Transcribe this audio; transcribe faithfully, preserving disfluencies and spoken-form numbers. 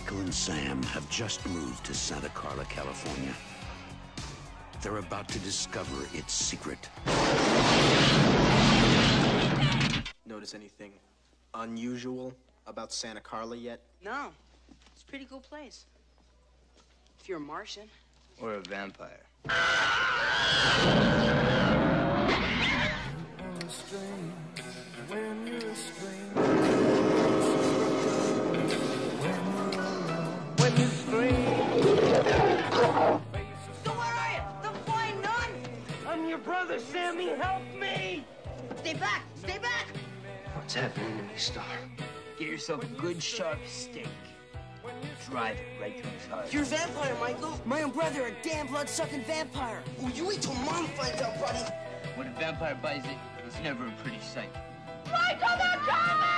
Michael and Sam have just moved to Santa Carla, California. They're about to discover its secret. Notice anything unusual about Santa Carla yet? No. It's a pretty cool place. If you're a Martian. Or a vampire. When you scream. So where are you? The flying nun? I'm your brother, Sammy. Help me! Stay back! Stay back! What's happening to me, Star? Get yourself a good sharp steak. Drive it right through his heart. You're a vampire, Michael. My own brother, a damn blood-sucking vampire. Oh, you wait till Mom finds out, buddy. When a vampire buys it, it's never a pretty sight. Michael, they're coming!